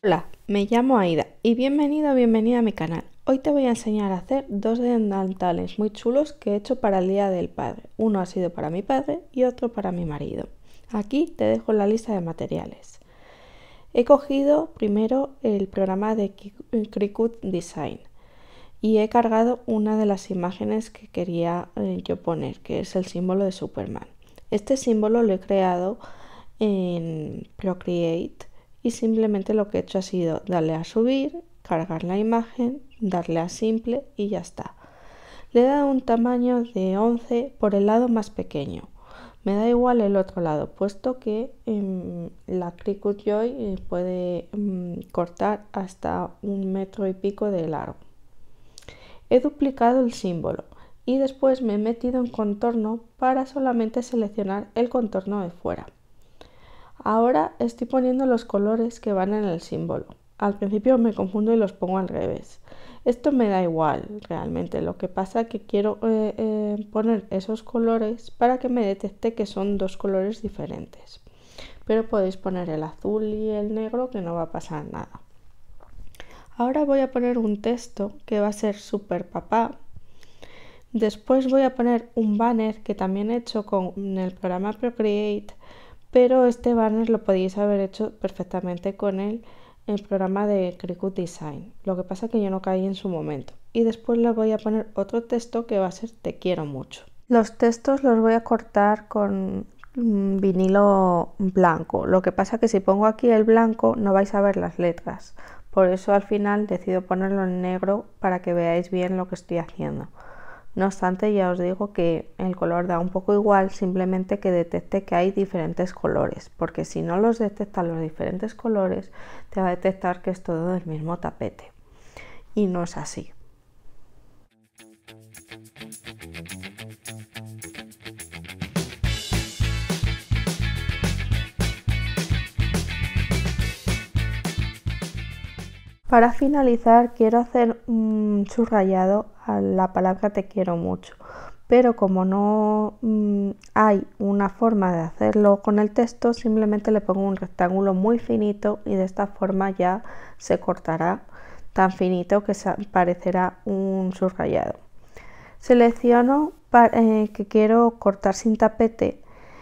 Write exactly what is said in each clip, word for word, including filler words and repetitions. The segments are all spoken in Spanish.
Hola, me llamo Aida y bienvenido o bienvenida a mi canal. Hoy te voy a enseñar a hacer dos delantales muy chulos que he hecho para el Día del Padre. Uno ha sido para mi padre y otro para mi marido. Aquí te dejo la lista de materiales. He cogido primero el programa de Cricut Design y he cargado una de las imágenes que quería eh, yo poner, que es el símbolo de Superman. Este símbolo lo he creado en Procreate y simplemente lo que he hecho ha sido darle a subir, cargar la imagen, darle a simple y ya está. Le he dado un tamaño de once por el lado más pequeño. Me da igual el otro lado, puesto que eh, la Cricut Joy eh, puede eh, cortar hasta un metro y pico de largo. He duplicado el símbolo y después me he metido en contorno para solamente seleccionar el contorno de fuera. Ahora estoy poniendo los colores que van en el símbolo. Al principio me confundo y los pongo al revés. Esto me da igual realmente, lo que pasa es que quiero eh, eh, poner esos colores para que me detecte que son dos colores diferentes. Pero podéis poner el azul y el negro, que no va a pasar nada. Ahora voy a poner un texto que va a ser Super Papá. Después voy a poner un banner que también he hecho con el programa Procreate, pero este banner lo podéis haber hecho perfectamente con el, el programa de Cricut Design. Lo que pasa es que yo no caí en su momento. Y después le voy a poner otro texto que va a ser Te quiero mucho. Los textos los voy a cortar con vinilo blanco. Lo que pasa es que si pongo aquí el blanco no vais a ver las letras. Por eso al final decido ponerlo en negro para que veáis bien lo que estoy haciendo. No obstante, ya os digo que el color da un poco igual, simplemente que detecte que hay diferentes colores, porque si no los detecta los diferentes colores, te va a detectar que es todo del mismo tapete. Y no es así. Para finalizar, quiero hacer un subrayado a la palabra te quiero mucho, pero como no mmm, hay una forma de hacerlo con el texto, simplemente le pongo un rectángulo muy finito y de esta forma ya se cortará tan finito que parecerá un subrayado. Selecciono para, eh, que quiero cortar sin tapete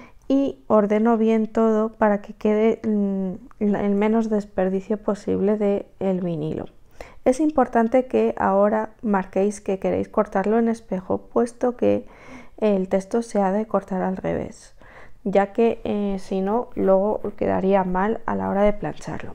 y ordeno bien todo para que quede el menos desperdicio posible del vinilo. Es importante que ahora marquéis que queréis cortarlo en espejo, puesto que el texto se ha de cortar al revés, ya que eh, si no luego quedaría mal a la hora de plancharlo.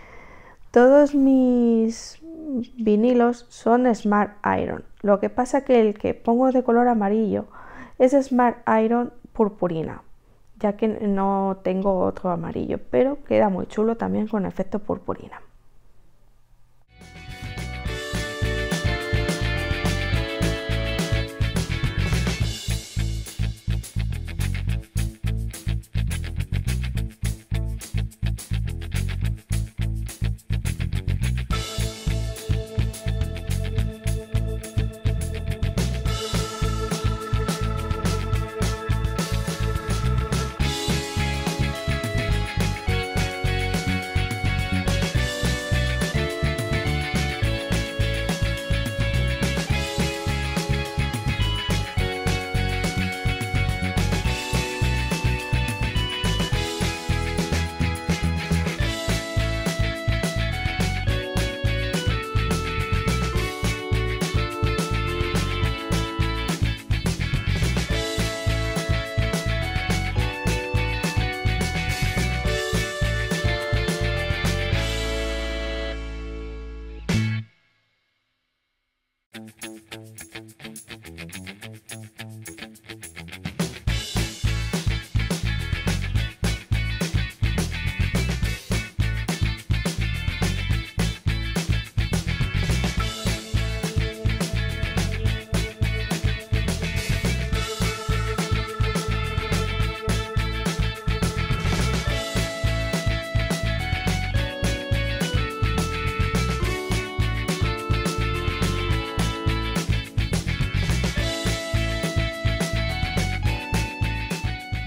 Todos mis vinilos son Smart Iron, lo que pasa que el que pongo de color amarillo es Smart Iron purpurina, ya que no tengo otro amarillo, pero queda muy chulo también con efecto purpurina.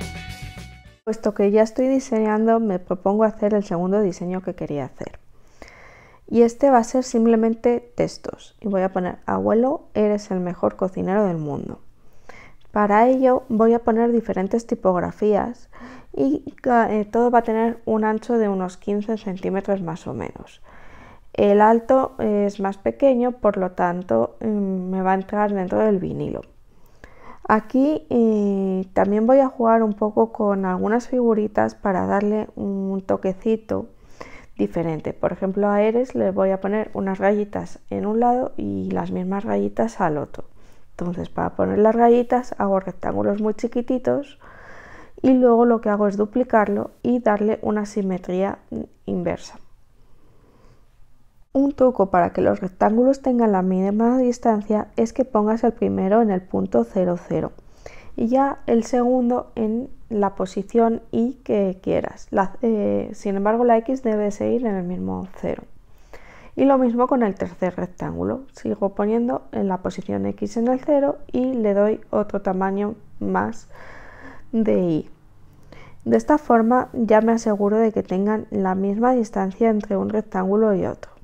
Puesto que ya estoy diseñando, me propongo hacer el segundo diseño que quería hacer. Y este va a ser simplemente textos. Y voy a poner: abuelo, eres el mejor cocinero del mundo. Para ello voy a poner diferentes tipografías y eh, todo va a tener un ancho de unos quince centímetros más o menos. El alto es más pequeño, por lo tanto me va a entrar dentro del vinilo. Aquí eh, también voy a jugar un poco con algunas figuritas para darle un toquecito diferente. Por ejemplo, a Eres le voy a poner unas rayitas en un lado y las mismas rayitas al otro. Entonces, para poner las rayitas hago rectángulos muy chiquititos y luego lo que hago es duplicarlo y darle una simetría inversa. Un truco para que los rectángulos tengan la misma distancia es que pongas el primero en el punto cero cero y ya el segundo en la posición Y que quieras. La, eh, sin embargo, la X debe seguir en el mismo cero. Y lo mismo con el tercer rectángulo. Sigo poniendo en la posición X en el cero y le doy otro tamaño más de Y. De esta forma ya me aseguro de que tengan la misma distancia entre un rectángulo y otro.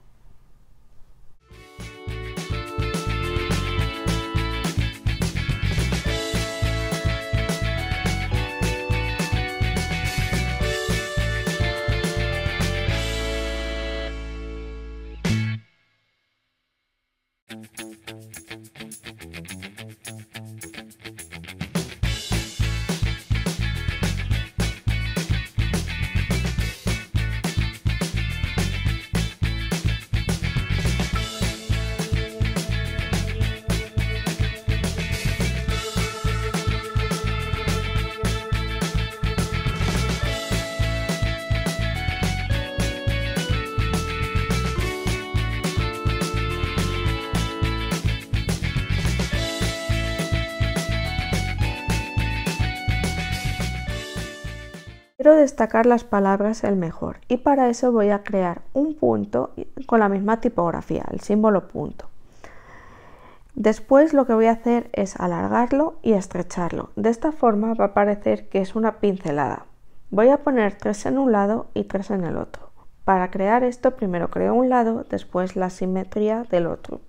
Quiero destacar las palabras el mejor y para eso voy a crear un punto con la misma tipografía, el símbolo punto. Después lo que voy a hacer es alargarlo y estrecharlo. De esta forma va a parecer que es una pincelada. Voy a poner tres en un lado y tres en el otro. Para crear esto primero creo un lado, después la simetría del otro.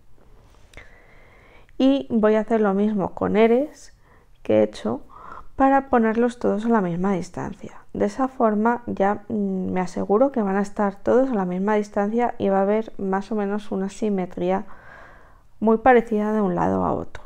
Y voy a hacer lo mismo con Eres que he hecho para ponerlos todos a la misma distancia. De esa forma ya me aseguro que van a estar todos a la misma distancia y va a haber más o menos una simetría muy parecida de un lado a otro.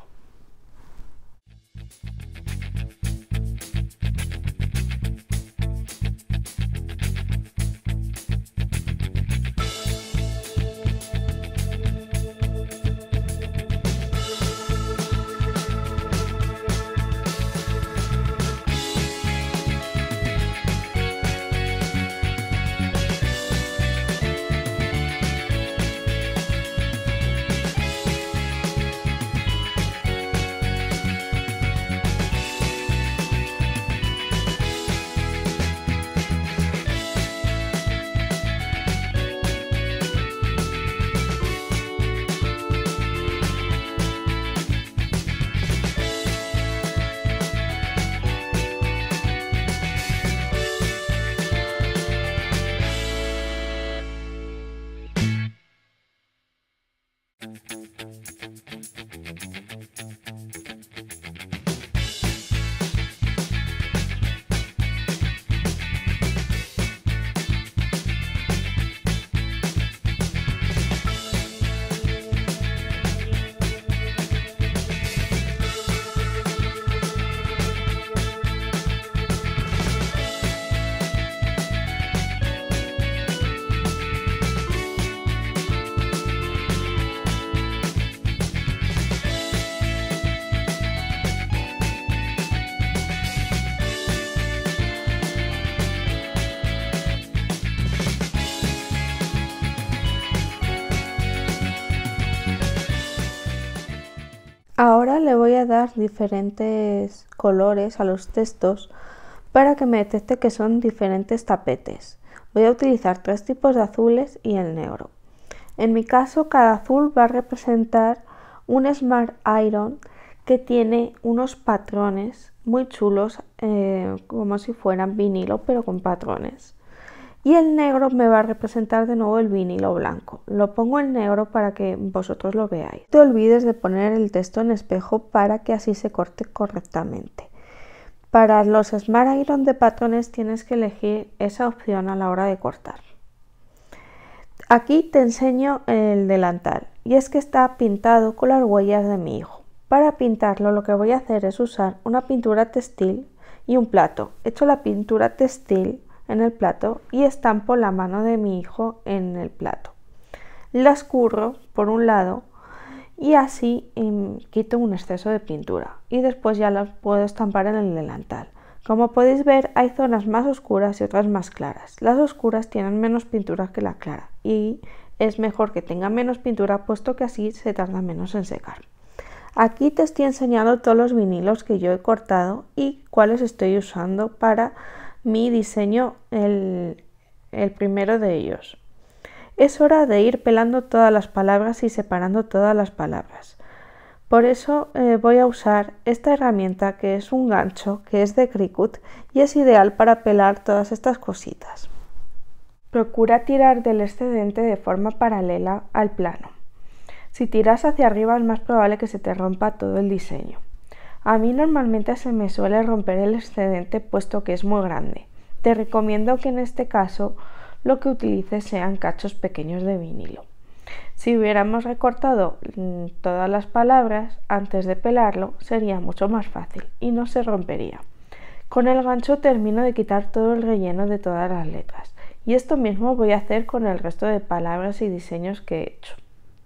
Ahora le voy a dar diferentes colores a los textos para que me detecte que son diferentes tapetes. Voy a utilizar tres tipos de azules y el negro. En mi caso, cada azul va a representar un Smart Iron que tiene unos patrones muy chulos, eh, como si fueran vinilo pero con patrones. y el negro me va a representar de nuevo el vinilo blanco. Lo pongo en negro para que vosotros lo veáis. No te olvides de poner el texto en espejo para que así se corte correctamente. Para los Smart Iron de patrones tienes que elegir esa opción a la hora de cortar. Aquí te enseño el delantal y es que está pintado con las huellas de mi hijo. Para pintarlo lo que voy a hacer es usar una pintura textil y un plato. Echo la pintura textil en el plato y estampo la mano de mi hijo en el plato. La escurro por un lado y así um, quito un exceso de pintura y después ya las puedo estampar en el delantal. Como podéis ver, hay zonas más oscuras y otras más claras. Las oscuras tienen menos pintura que la clara y es mejor que tenga menos pintura puesto que así se tarda menos en secar. Aquí te estoy enseñando todos los vinilos que yo he cortado y cuáles estoy usando para mi diseño, el, el primero de ellos. Es hora de ir pelando todas las palabras y separando todas las palabras. Por eso eh, voy a usar esta herramienta que es un gancho que es de Cricut y es ideal para pelar todas estas cositas. Procura tirar del excedente de forma paralela al plano. Si tiras hacia arriba es más probable que se te rompa todo el diseño. A mí normalmente se me suele romper el excedente puesto que es muy grande. Te recomiendo que en este caso lo que utilices sean cachos pequeños de vinilo. Si hubiéramos recortado mmm, todas las palabras antes de pelarlo sería mucho más fácil y no se rompería. Con el gancho termino de quitar todo el relleno de todas las letras y esto mismo voy a hacer con el resto de palabras y diseños que he hecho.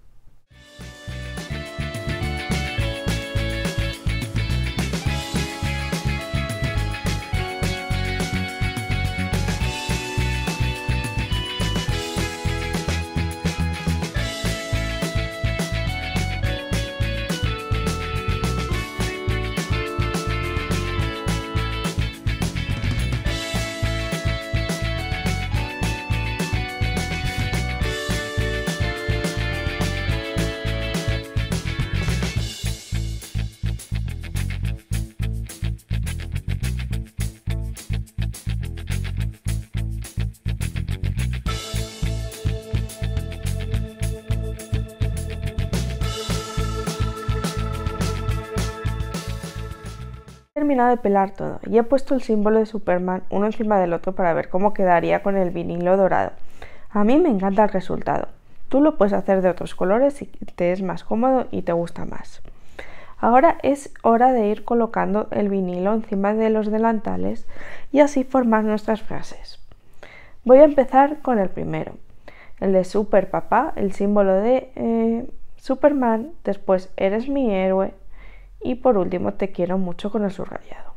He terminado de pelar todo y he puesto el símbolo de Superman uno encima del otro para ver cómo quedaría con el vinilo dorado. A mí me encanta el resultado. Tú lo puedes hacer de otros colores si te es más cómodo y te gusta más. Ahora es hora de ir colocando el vinilo encima de los delantales y así formar nuestras frases. Voy a empezar con el primero, el de Super Papá, el símbolo de eh, Superman, después eres mi héroe, y por último te quiero mucho con el subrayado.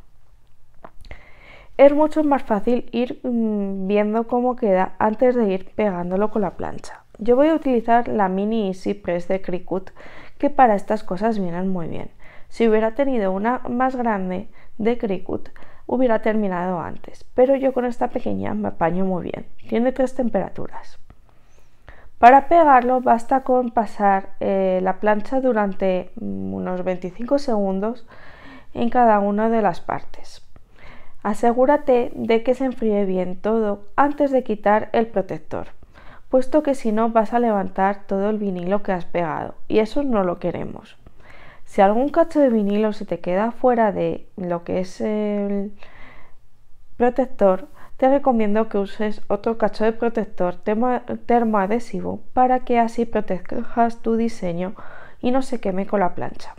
Es mucho más fácil ir mmm, viendo cómo queda antes de ir pegándolo con la plancha. Yo voy a utilizar la Mini Easy Press de Cricut, que para estas cosas vienen muy bien. Si hubiera tenido una más grande de Cricut hubiera terminado antes, pero yo con esta pequeña me apaño muy bien. Tiene tres temperaturas. Para pegarlo basta con pasar eh, la plancha durante unos veinticinco segundos en cada una de las partes. Asegúrate de que se enfríe bien todo antes de quitar el protector, puesto que si no vas a levantar todo el vinilo que has pegado y eso no lo queremos. Si algún cacho de vinilo se te queda fuera de lo que es el protector, te recomiendo que uses otro cacho de protector termoadhesivo para que así protejas tu diseño y no se queme con la plancha.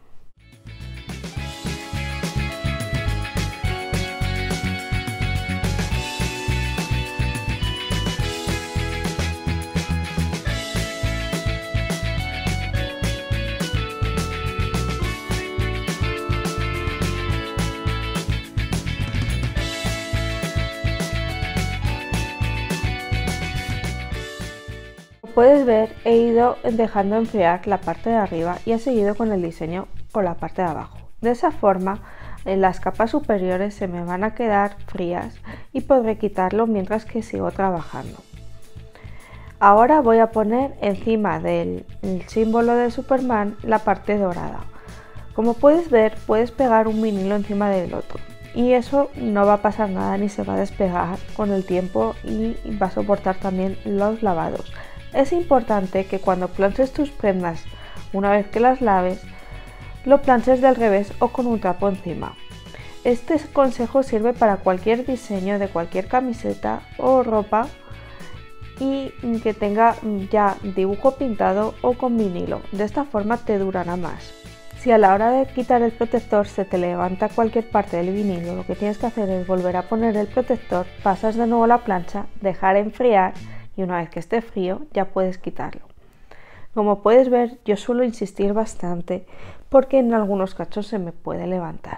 Puedes ver, he ido dejando enfriar la parte de arriba y he seguido con el diseño con la parte de abajo. De esa forma, las capas superiores se me van a quedar frías y podré quitarlo mientras que sigo trabajando. Ahora voy a poner encima del símbolo de Superman la parte dorada. Como puedes ver, puedes pegar un vinilo encima del otro. y eso no va a pasar nada ni se va a despegar con el tiempo y va a soportar también los lavados. Es importante que cuando planches tus prendas, una vez que las laves, lo planches del revés o con un trapo encima. Este consejo sirve para cualquier diseño de cualquier camiseta o ropa y que tenga ya dibujo pintado o con vinilo. De esta forma te durará más. Si a la hora de quitar el protector se te levanta cualquier parte del vinilo, lo que tienes que hacer es volver a poner el protector, pasas de nuevo la plancha, dejar enfriar y una vez que esté frío ya puedes quitarlo. Como puedes ver, yo suelo insistir bastante porque en algunos casos se me puede levantar.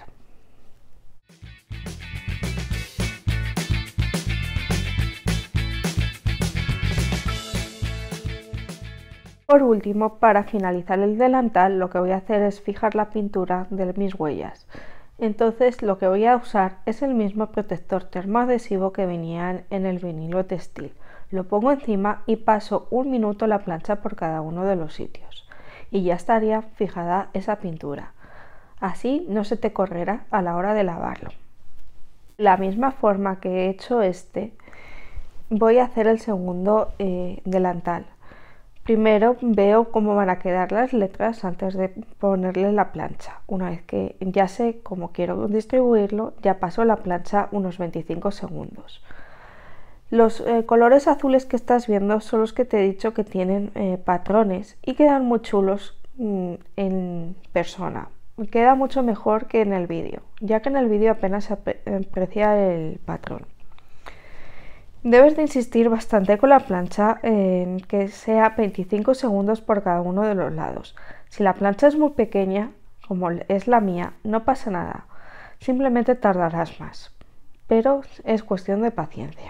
Por último, para finalizar el delantal, lo que voy a hacer es fijar la pintura de mis huellas. Entonces lo que voy a usar es el mismo protector termoadhesivo que venía en el vinilo textil. Lo pongo encima y paso un minuto la plancha por cada uno de los sitios y ya estaría fijada esa pintura. Así no se te correrá a la hora de lavarlo. De la misma forma que he hecho este, voy a hacer el segundo eh, delantal. Primero veo cómo van a quedar las letras antes de ponerle la plancha. Una vez que ya sé cómo quiero distribuirlo, ya paso la plancha unos veinticinco segundos. Los eh, colores azules que estás viendo son los que te he dicho que tienen eh, patrones y quedan muy chulos mmm, en persona. Queda mucho mejor que en el vídeo, ya que en el vídeo apenas se aprecia el patrón. Debes de insistir bastante con la plancha en que sea veinticinco segundos por cada uno de los lados. Si la plancha es muy pequeña, como es la mía, no pasa nada, simplemente tardarás más, pero es cuestión de paciencia.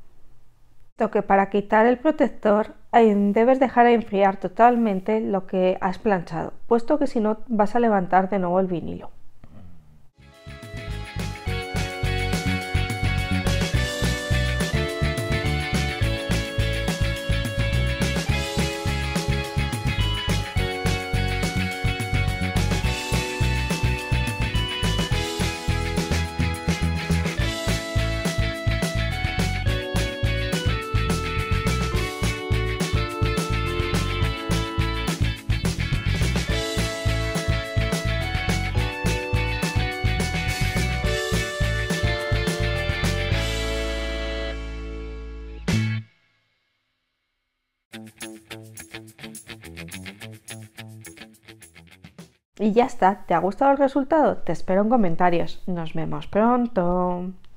Lo que para quitar el protector debes dejar enfriar totalmente lo que has planchado, puesto que si no vas a levantar de nuevo el vinilo. Y ya está, ¿te ha gustado el resultado? Te espero en comentarios. Nos vemos pronto.